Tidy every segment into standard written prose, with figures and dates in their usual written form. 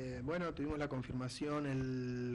Bueno, tuvimos la confirmación el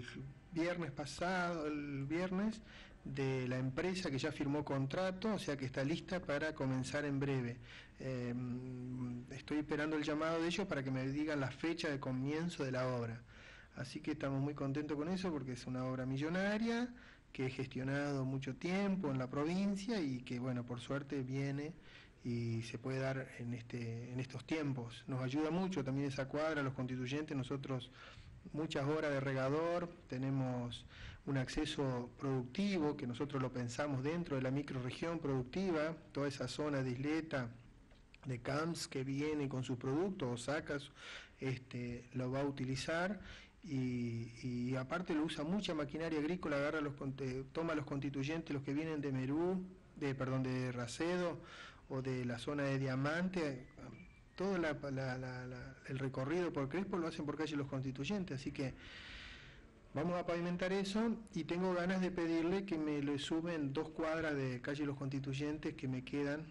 viernes, de la empresa que ya firmó contrato, o sea que está lista para comenzar en breve. Estoy esperando el llamado de ellos para que me digan la fecha de comienzo de la obra. Así que estamos muy contentos con eso porque es una obra millonaria que he gestionado mucho tiempo en la provincia y que, bueno, por suerte viene y se puede dar en estos tiempos. Nos ayuda mucho también esa cuadra, los constituyentes, nosotros muchas horas de regador, tenemos un acceso productivo que nosotros lo pensamos dentro de la microrregión productiva, toda esa zona de isleta, de Camps que viene con sus productos, Osaka lo va a utilizar y aparte lo usa mucha maquinaria agrícola, toma los constituyentes, los que vienen de de Racedo o de la zona de Diamante, todo el recorrido por Crespo lo hacen por calle Los Constituyentes, así que vamos a pavimentar eso y tengo ganas de pedirle que me le suben 2 cuadras de calle Los Constituyentes que me quedan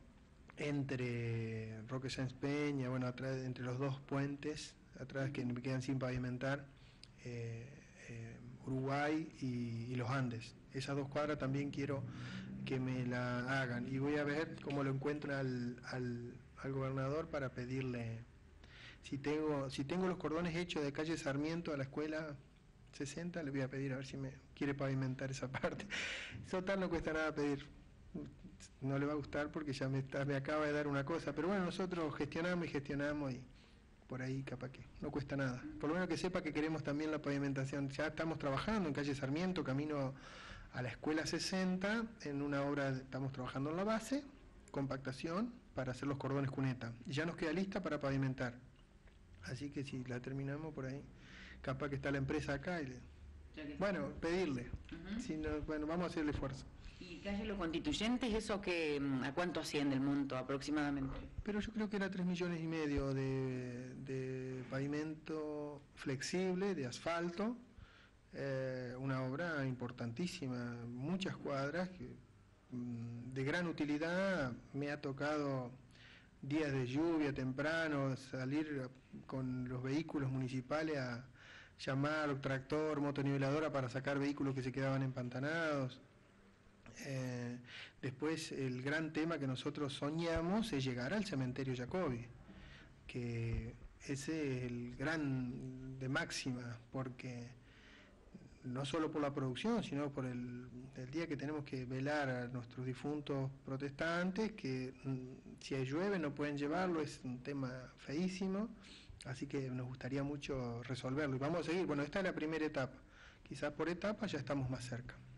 entre Roque Sáenz Peña, bueno, atrás, entre los 2 puentes, atrás que me quedan sin pavimentar, Uruguay y los Andes. Esas 2 cuadras también quiero que me la hagan y voy a ver cómo lo encuentro al gobernador para pedirle, si tengo los cordones hechos de calle Sarmiento a la escuela 60, le voy a pedir a ver si me quiere pavimentar esa parte. Total, no cuesta nada pedir, no le va a gustar porque ya me acaba de dar una cosa, pero bueno, nosotros gestionamos y por ahí capaz que no cuesta nada. Por lo menos que sepa que queremos también la pavimentación. Ya estamos trabajando en calle Sarmiento, camino a la escuela 60, en una obra, estamos trabajando en la base, compactación, para hacer los cordones cuneta. Y ya nos queda lista para pavimentar. Así que si la terminamos por ahí, capaz que está la empresa acá y bueno, pedirle. Si no, bueno, vamos a hacer el esfuerzo. ¿Y calle Los Constituyentes, eso a cuánto asciende el monto aproximadamente? Pero yo creo que era 3,5 millones de pavimento flexible, de asfalto, una obra importantísima, muchas cuadras de gran utilidad. Me ha tocado días de lluvia temprano, salir con los vehículos municipales a llamar tractor, motoniveladora para sacar vehículos que se quedaban empantanados. Después el gran tema que nosotros soñamos es llegar al cementerio Jacobi, que ese es el gran de máxima, porque no solo por la producción, sino por el día que tenemos que velar a nuestros difuntos protestantes, que si llueve no pueden llevarlo, es un tema feísimo, así que nos gustaría mucho resolverlo y vamos a seguir. Bueno, esta es la primera etapa, quizás por etapa ya estamos más cerca.